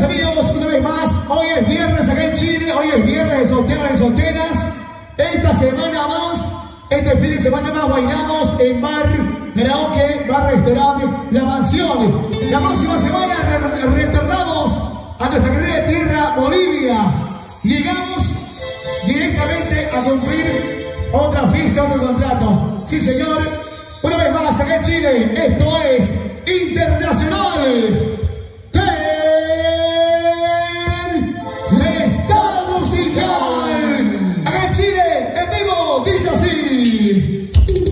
Queridos amigos, una vez más, hoy es viernes acá en Chile, hoy es viernes de solteros y solteras. Esta semana más, este fin de semana más bailamos en bar, karaoke, bar, restaurante, La Mansión. La próxima semana retornamos a nuestra querida tierra, Bolivia. Llegamos directamente a cumplir otra fiesta, otro contrato. Sí, señor. Una vez más acá en Chile, esto es Internacional. Estado musical. Acá en Chile, en vivo, dice así.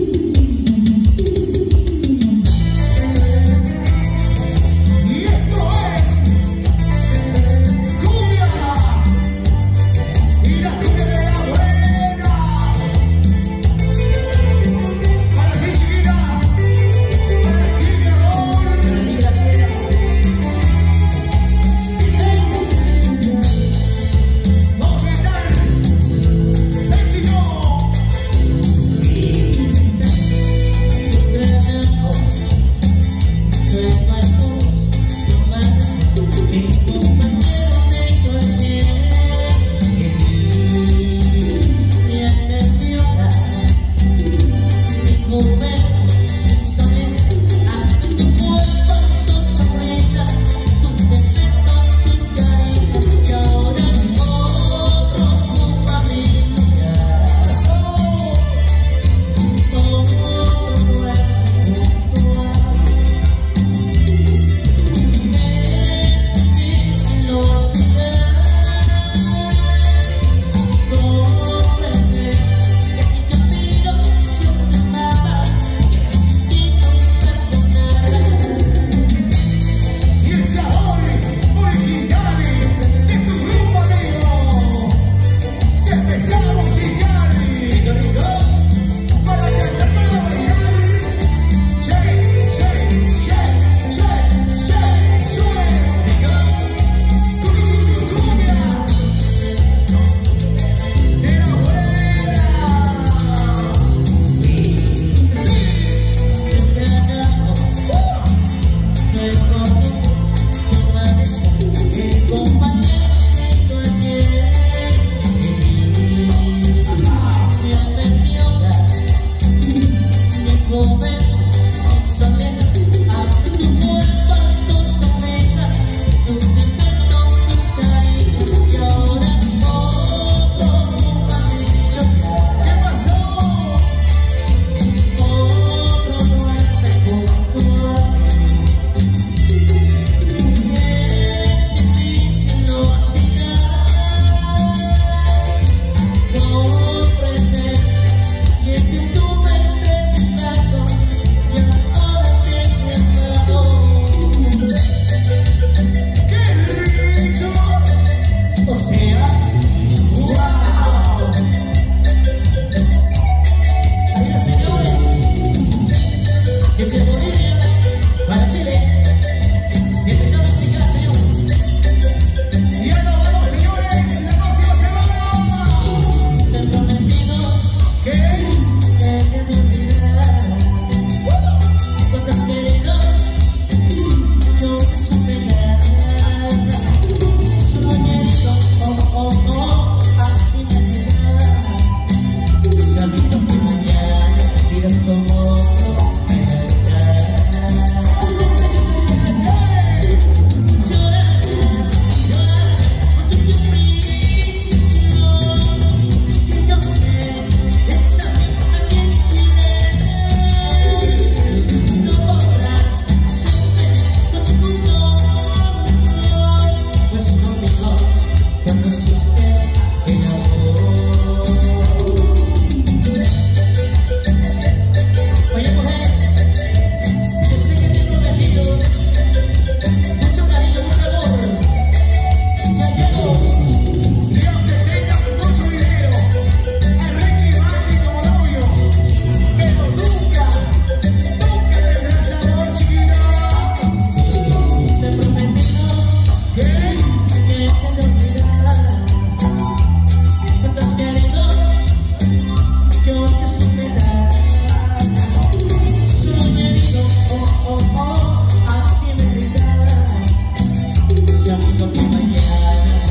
Y esto es cumbia. Y la cumbia de la buena. Para ti, chiquita. Para ti, mi amor.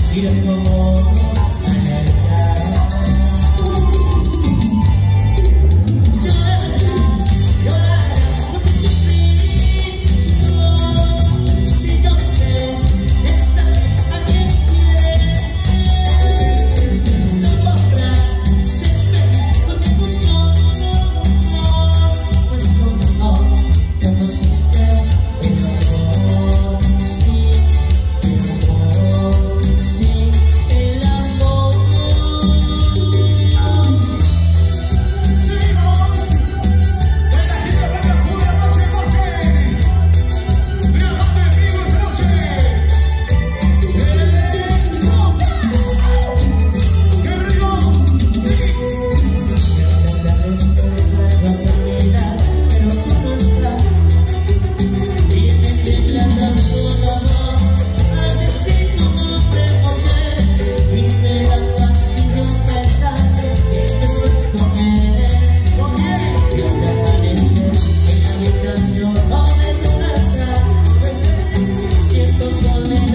Miras como alerta. Llorarás, llorarás, no te explico. Si yo sé exactamente a quién quieres, no podrás ser feliz conmigo, no, pues como no conociste el amor, sí, el amor, sí, el amor. Seguimos. En la gira de la pura, pase, pase. Grabando en vivo esta noche. Eso. ¡Qué rico! Sí. A veces algo termina, pero tú no estás. Viene temblando solo dos, al decir tu nombre, oye, primera pasión pensar que empezas con él. Y al amanecer en la habitación donde tú no estás, siento soledad.